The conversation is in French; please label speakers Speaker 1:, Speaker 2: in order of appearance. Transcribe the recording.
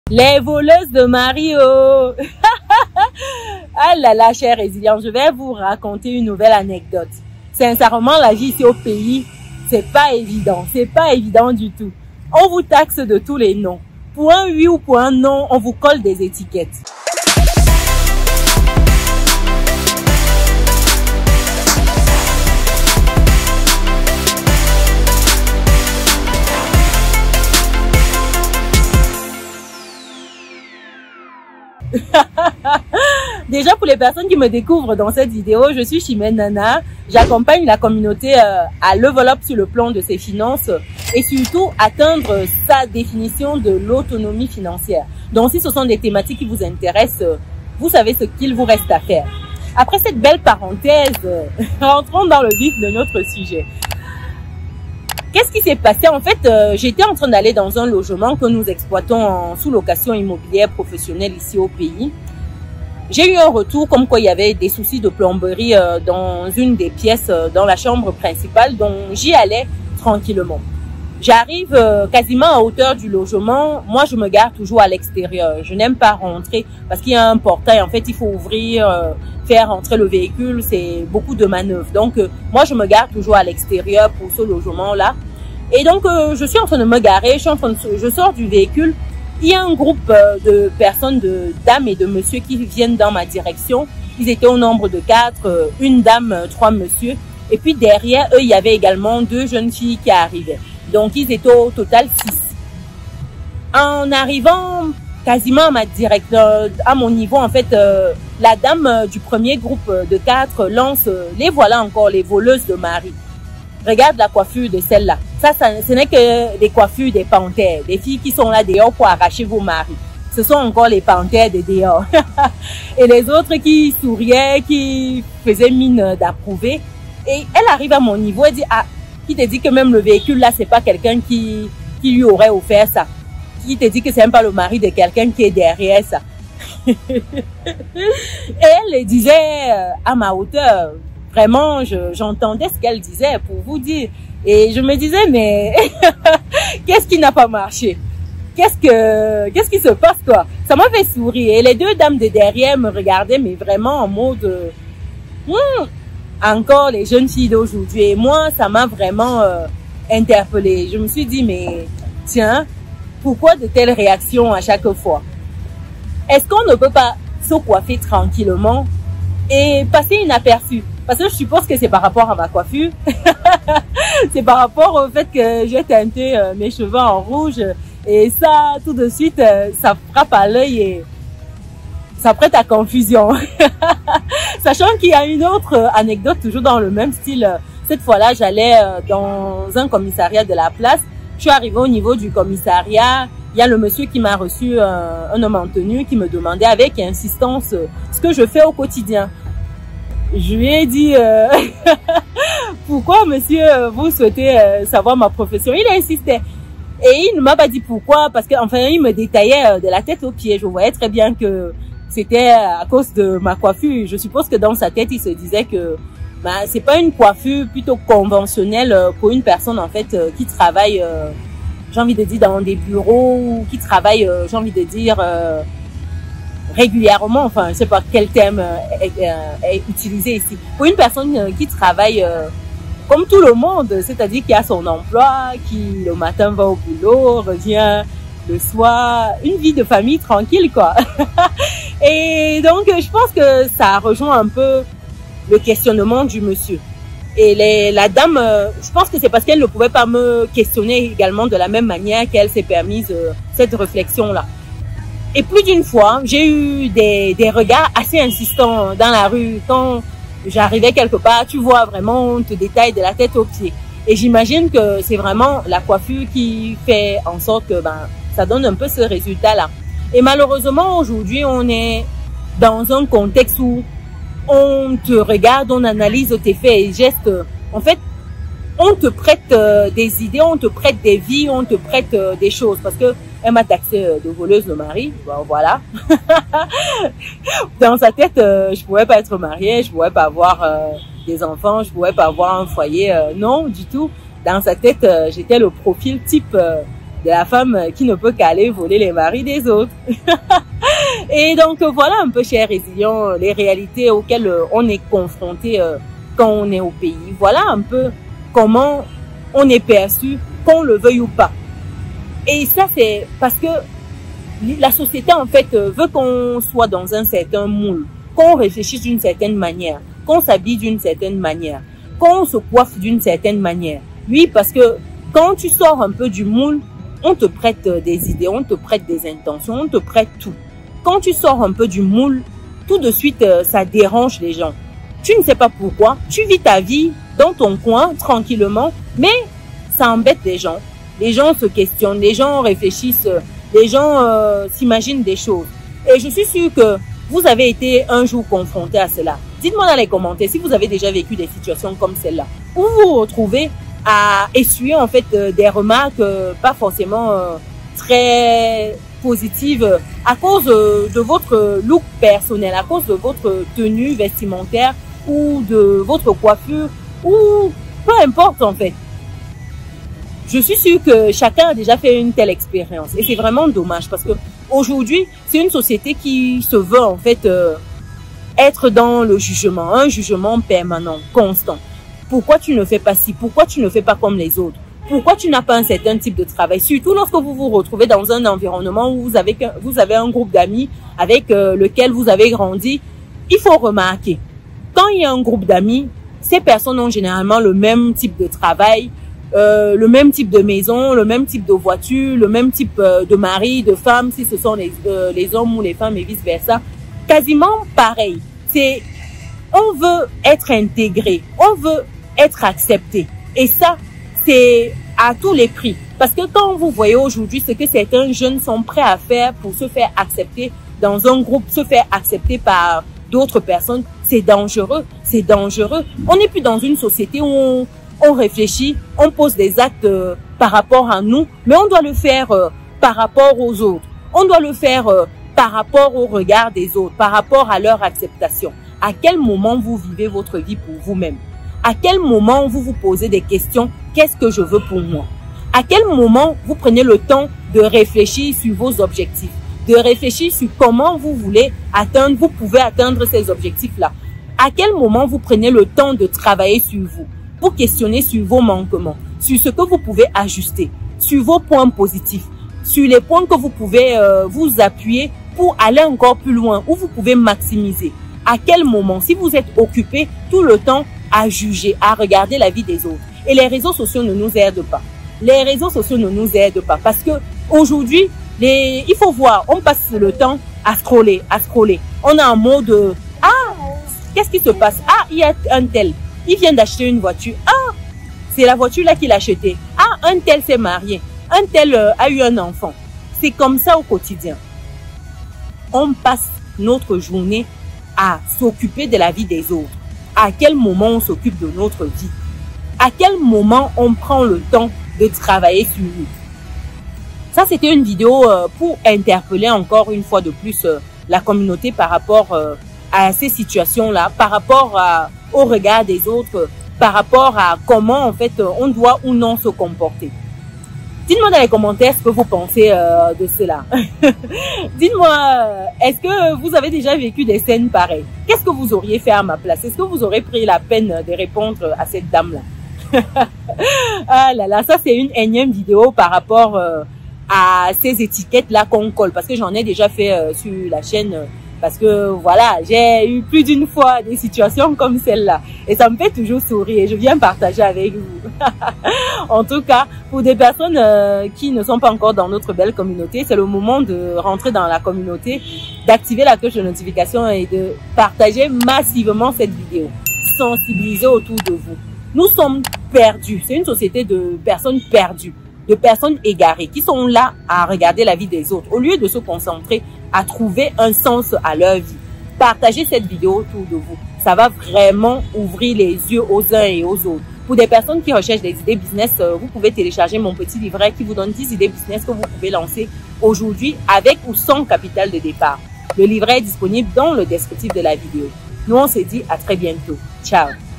Speaker 1: Les voleuses de mari, oh. Ah là là, chère résilience, je vais vous raconter une nouvelle anecdote. Sincèrement, la vie ici au pays, c'est pas évident du tout. On vous taxe de tous les noms. Pour un oui ou pour un non, on vous colle des étiquettes. Déjà, pour les personnes qui me découvrent dans cette vidéo, je suis Chimène Nana. J'accompagne la communauté à level up sur le plan de ses finances et surtout atteindre sa définition de l'autonomie financière. Donc, si ce sont des thématiques qui vous intéressent, vous savez ce qu'il vous reste à faire. Après cette belle parenthèse, rentrons dans le vif de notre sujet. Qu'est-ce qui s'est passé? En fait, j'étais en train d'aller dans un logement que nous exploitons en sous-location immobilière professionnelle ici au pays. J'ai eu un retour comme quoi il y avait des soucis de plomberie dans une des pièces dans la chambre principale, donc j'y allais tranquillement. J'arrive quasiment à hauteur du logement. Moi, je me gare toujours à l'extérieur. Je n'aime pas rentrer parce qu'il y a un portail. En fait, il faut ouvrir, faire rentrer le véhicule. C'est beaucoup de manœuvres. Donc, moi, je me gare toujours à l'extérieur pour ce logement-là. Et donc, je suis en train de me garer. Je sors du véhicule. Il y a un groupe de personnes, de dames et de messieurs qui viennent dans ma direction. Ils étaient au nombre de 4, une dame, 3 messieurs. Et puis derrière eux, il y avait également 2 jeunes filles qui arrivaient. Donc, ils étaient au total 6. En arrivant quasiment à ma direction, à mon niveau, en fait, la dame du premier groupe de 4 lance, les voilà encore, les voleuses de mari. Regarde la coiffure de celle-là. Ça, ce n'est que des coiffures des panthères, des filles qui sont là dehors pour arracher vos maris. Ce sont encore les panthères de dehors. Et les autres qui souriaient, qui faisaient mine d'approuver. Et elle arrive à mon niveau et dit, ah, qui te dit que même le véhicule là, c'est pas quelqu'un qui lui aurait offert ça? Qui te dit que c'est même pas le mari de quelqu'un qui est derrière ça? Et elle le disait à ma hauteur. Vraiment, j'entendais ce qu'elle disait pour vous dire. Et je me disais, mais qu'est-ce qui n'a pas marché? Qu'est-ce qui se passe, quoi? Ça m'a fait sourire. Et les 2 dames de derrière me regardaient, mais vraiment en mode, encore les jeunes filles d'aujourd'hui. Et moi, ça m'a vraiment interpellée. Je me suis dit, mais tiens, pourquoi de telles réactions à chaque fois? Est-ce qu'on ne peut pas se coiffer tranquillement et passer inaperçu? Parce que je suppose que c'est par rapport à ma coiffure. C'est par rapport au fait que j'ai teinté mes cheveux en rouge. Et ça, tout de suite, ça frappe à l'œil et ça prête à confusion. Sachant qu'il y a une autre anecdote toujours dans le même style. Cette fois-là, j'allais dans un commissariat de la place. Je suis arrivée au niveau du commissariat. Il y a le monsieur qui m'a reçu, un homme en tenue, qui me demandait avec insistance ce que je fais au quotidien. Je lui ai dit, pourquoi monsieur, vous souhaitez savoir ma profession? Il insistait. Et il ne m'a pas dit pourquoi, parce qu'enfin, il me détaillait de la tête aux pieds. Je voyais très bien que c'était à cause de ma coiffure. Je suppose que dans sa tête, il se disait que c'est pas une coiffure plutôt conventionnelle pour une personne, en fait, qui travaille, j'ai envie de dire, dans des bureaux, ou qui travaille, j'ai envie de dire, régulièrement, enfin, je sais pas quel terme est utilisé ici. Pour une personne qui travaille comme tout le monde, c'est-à-dire qui a son emploi, qui le matin va au boulot, revient le soir, une vie de famille tranquille, quoi. Et donc, je pense que ça rejoint un peu le questionnement du monsieur. Et la dame, je pense que c'est parce qu'elle ne pouvait pas me questionner également de la même manière qu'elle s'est permise cette réflexion-là. Et plus d'une fois, j'ai eu des regards assez insistants dans la rue. Quand j'arrivais quelque part, tu vois vraiment, on te détaille de la tête aux pieds. Et j'imagine que c'est vraiment la coiffure qui fait en sorte que ça donne un peu ce résultat-là. Et malheureusement, aujourd'hui, on est dans un contexte où on te regarde, on analyse tes faits et gestes. En fait, on te prête des idées, on te prête des vies, on te prête des choses. Parce que elle m'a taxé de voleuse de mari. Bon, voilà. Dans sa tête, je pouvais pas être mariée, je pouvais pas avoir des enfants, je pouvais pas avoir un foyer. Non, du tout. Dans sa tête, j'étais le profil type de la femme qui ne peut qu'aller voler les maris des autres. Et donc voilà un peu, chers résilients, les réalités auxquelles on est confronté quand on est au pays. Voilà un peu comment on est perçu, qu'on le veuille ou pas. Et ça, c'est parce que la société, en fait, veut qu'on soit dans un certain moule, qu'on réfléchisse d'une certaine manière, qu'on s'habille d'une certaine manière, qu'on se coiffe d'une certaine manière. Oui, parce que quand tu sors un peu du moule, on te prête des idées, on te prête des intentions, on te prête tout. Quand tu sors un peu du moule, tout de suite, ça dérange les gens. Tu ne sais pas pourquoi, tu vis ta vie dans ton coin, tranquillement, mais ça embête les gens. Les gens se questionnent, les gens réfléchissent, les gens s'imaginent des choses. Et je suis sûre que vous avez été un jour confronté à cela. Dites-moi dans les commentaires si vous avez déjà vécu des situations comme celle-là, où vous vous retrouvez à essuyer en fait des remarques pas forcément très positives à cause de votre look personnel, à cause de votre tenue vestimentaire ou de votre coiffure ou peu importe en fait. Je suis sûre que chacun a déjà fait une telle expérience et c'est vraiment dommage parce que aujourd'hui c'est une société qui se veut en fait être dans le jugement, un jugement permanent, constant. Pourquoi tu ne fais pas ci? Pourquoi tu ne fais pas comme les autres? Pourquoi tu n'as pas un certain type de travail? Surtout lorsque vous vous retrouvez dans un environnement où vous avez un groupe d'amis avec lequel vous avez grandi. Il faut remarquer, quand il y a un groupe d'amis, ces personnes ont généralement le même type de travail, le même type de maison, le même type de voiture, le même type de mari, de femme, si ce sont les hommes ou les femmes et vice versa. Quasiment pareil. On veut être intégré, on veut être accepté. Et ça, c'est à tous les prix. Parce que quand vous voyez aujourd'hui ce que certains jeunes sont prêts à faire pour se faire accepter dans un groupe, se faire accepter par d'autres personnes, c'est dangereux, c'est dangereux. On n'est plus dans une société où on réfléchit, on pose des actes par rapport à nous, mais on doit le faire par rapport aux autres. On doit le faire par rapport au regard des autres, par rapport à leur acceptation. À quel moment vous vivez votre vie pour vous-même? À quel moment vous vous posez des questions? Qu'est-ce que je veux pour moi? À quel moment vous prenez le temps de réfléchir sur vos objectifs? De réfléchir sur comment vous voulez atteindre, vous pouvez atteindre ces objectifs-là. À quel moment vous prenez le temps de travailler sur vous? Pour questionner sur vos manquements, sur ce que vous pouvez ajuster, sur vos points positifs, sur les points que vous pouvez vous appuyer pour aller encore plus loin, où vous pouvez maximiser. À quel moment, si vous êtes occupé tout le temps à juger, à regarder la vie des autres. Et les réseaux sociaux ne nous aident pas. Les réseaux sociaux ne nous aident pas parce que aujourd'hui, il faut voir, on passe le temps à scroller, à scroller. On a un mode ah, qu'est-ce qui se passe? Ah, il y a un tel, il vient d'acheter une voiture. Ah, c'est la voiture là qu'il a achetée. Ah, un tel s'est marié. Un tel a eu un enfant. C'est comme ça au quotidien. On passe notre journée à s'occuper de la vie des autres. À quel moment on s'occupe de notre vie? À quel moment on prend le temps de travailler sur nous? Ça, c'était une vidéo pour interpeller encore une fois de plus la communauté par rapport à ces situations-là, par rapport au regard des autres, par rapport à comment en fait on doit ou non se comporter. Dites-moi dans les commentaires ce que vous pensez de cela. Dites-moi, est-ce que vous avez déjà vécu des scènes pareilles? Qu'est-ce que vous auriez fait à ma place? Est-ce que vous aurez pris la peine de répondre à cette dame-là? Ah là là, ça c'est une énième vidéo par rapport à ces étiquettes-là qu'on colle. Parce que j'en ai déjà fait sur la chaîne. Parce que voilà, j'ai eu plus d'une fois des situations comme celle-là. Et ça me fait toujours sourire et je viens partager avec vous. En tout cas, pour des personnes qui ne sont pas encore dans notre belle communauté, c'est le moment de rentrer dans la communauté, d'activer la cloche de notification et de partager massivement cette vidéo. Sensibiliser autour de vous. Nous sommes perdus. C'est une société de personnes perdues, de personnes égarées qui sont là à regarder la vie des autres au lieu de se concentrer à trouver un sens à leur vie. Partagez cette vidéo autour de vous. Ça va vraiment ouvrir les yeux aux uns et aux autres. Pour des personnes qui recherchent des idées business, vous pouvez télécharger mon petit livret qui vous donne 10 idées business que vous pouvez lancer aujourd'hui avec ou sans capital de départ. Le livret est disponible dans le descriptif de la vidéo. Nous, on se dit à très bientôt. Ciao!